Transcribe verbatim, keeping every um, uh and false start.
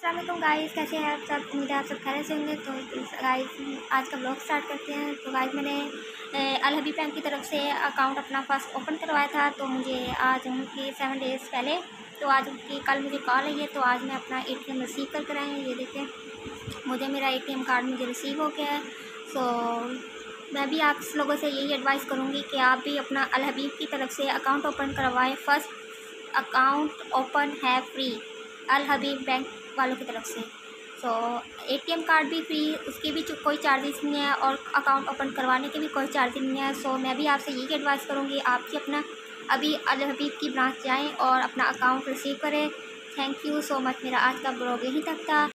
अस्सलाम वालेकुम गाइस, कैसे हैं आप सब। उम्मीद है आप सब खैरियत से होंगे। तो गाइस आज का ब्लॉग स्टार्ट करते हैं। तो गाइस मैंने अल हबीब बैंक की तरफ से अकाउंट अपना फर्स्ट ओपन करवाया था। तो मुझे आज उनकी सेवन डेज़ पहले, तो आज उनकी कल मुझे कॉल आई है। तो आज मैं अपना एटीएम रिसीव कर कर आए हैं। ये देखें, मुझे मेरा एटीएम कार्ड मुझे रिसीव हो गया है। सो मैं भी आप लोगों से यही एडवाइस करूँगी कि आप भी अपना अल हबीब की तरफ से अकाउंट ओपन करवाएँ। फर्स्ट अकाउंट ओपन है फ्री अल हबीब बैंक वालों की तरफ से। सो एटीएम कार्ड भी फ्री, उसके भी कोई चार्जेस नहीं है और अकाउंट ओपन करवाने के भी कोई चार्जेस नहीं है। सो मैं भी आपसे यही एडवाइस करूँगी, आप भी अपना अभी अल हबीब की ब्रांच जाएं और अपना अकाउंट रिसीव करें। Thank you so much. मेरा आज का ब्लॉग यहीं तक था।